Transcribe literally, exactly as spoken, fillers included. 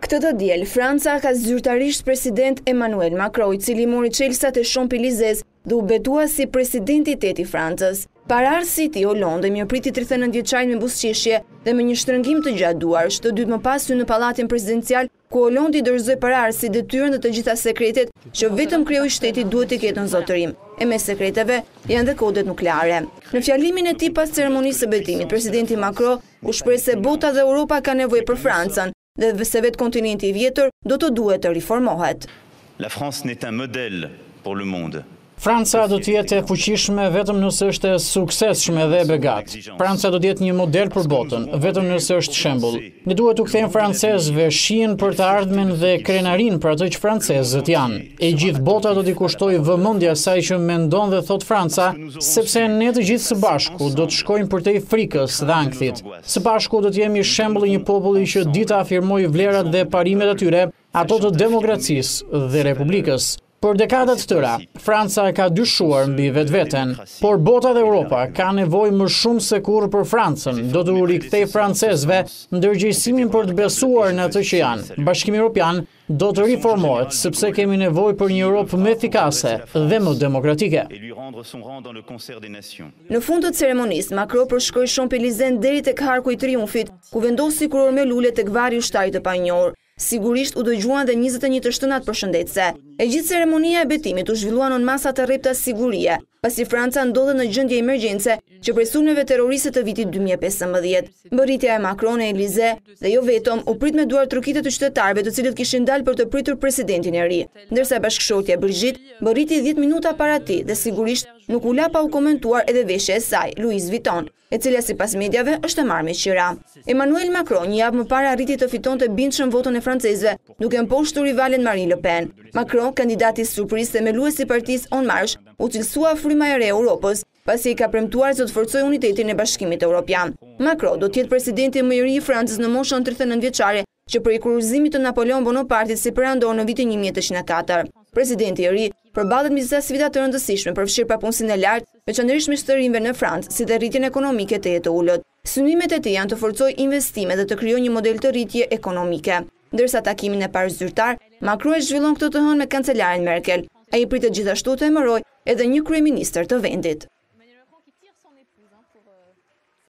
Këtë të dielë, Franca ka zyrtarisht president Emmanuel Macron, i cili mori çelësat e Champs Elysees dhe u betua si presidenti i tetë i Francës. Paraardhesi i Hollande I mirëpriti tridhjetë e nëntë vjeçarin me buzëqeshje dhe me një shtrëngim të gjatë duarsh. Të dytë më pas hynë në Pallatin Presidencial, ku Hollande I dorëzoi Paraardhesi detyrën dhe të gjitha sekretet që vetëm kreu I shtetit duhet të ketë në zotërim. E me sekreteve janë dhe kodet nukleare. Në fjalimin e tij pas ceremonisë së betimit, Presidenti Macron u shpreh se bota dhe Europa ka nevojë për Francën dhe se vetë kontinenti I vjetër do të duhet të riformohet. La France n'est un modèle pour le monde. Franca do të jetë e fuqishme vetëm nëse është e suksesshme dhe e begat. Franca do të jetë një model për botën, vetëm nëse është shembull. Ne duhet t'u kthejmë francezëve shihen për të ardhmen dhe krenarin për atë që francezët janë. E gjithë bota do t'i kushtojë vëmendje asaj që mendon dhe thot Franca, sepse ne të gjithë së bashku do të shkojmë përtej frikës dhe ankthit. Së bashku do të jemi shembull I një populli që dita afirmoi vlerat dhe parimet e tyre, ato të demokracisë dhe republikës. Për dekadat të tëra, Franca ka dyshuar mbi vetveten, por bota dhe Europa ka nevojë më shumë se kurrë për Francën. Do të u rikthej francezëve ndërgjegjësimin për të besuar në atë që janë. Bashkimi Evropian do të riformohet sepse kemi nevojë për një Europë më efikase dhe më demokratike. Në fund të ceremonisë, Macron përshkroi Champs Elysees deri tek Arku I Triumfit, ku vendosi kuror me lule tek varri ushtarit të panjohur. Sigurisht u dëgjuan dhe njëzet e një të shtënat përshëndetëse. E gjithë ceremonia e betimit u zhvilluan në masa të rrepta sigurie, pasi Franca ndodhet në gjendje emergjense që prej sulmeve terroriste të vitit dy mijë e pesëmbëdhjetë. Mbërritja e Macron e Elize dhe jo vetëm u prit me duar trukitet të qytetarëve të cilët kishin dalë për të pritur presidentin e ri, ndërsa bashkëshortja Brigitte mbërriti dhjetë minuta para tij dhe sigurisht nuk u la pa u komentuar edhe veshja e saj, Louis Vuitton, e cila sipas mediave është e marrë me qira. Emmanuel Macron një javë më parë arriti të fitonte bindshëm votën e francezëve, duke mposhtur rivalen Marine Le Pen. Macron, kandidati surprizë themeluesi I partisë En Marche, u cilësua fryma e re e Europës, pasi I ka premtuar se do të forcojë unitetin e Bashkimit Evropian. Macron do të jetë presidenti më I ri I Francës në moshën tridhjetë e nëntë vjeçare, që prej kurorëzimit të Napoleon Bonapartit si perandor në vitin një mijë e tetëqind e katër. Presidenti I ri përballet me disa sfida të rëndësishme, përfshirë papunësinë e lartë, veçanërisht me shtërinjve në Francë, si dhe rritjen ekonomike të jetë ullët. Synimet e tij janë të forcojë investime dhe të krijojë një model të rritje ekonomike. Ndërsa takimin e parë zyrtar, Macron e zhvillon këtë të hënë me kancelaren Merkel. Ai pritet gjithashtu të emërojë edhe një kryeministër të vendit.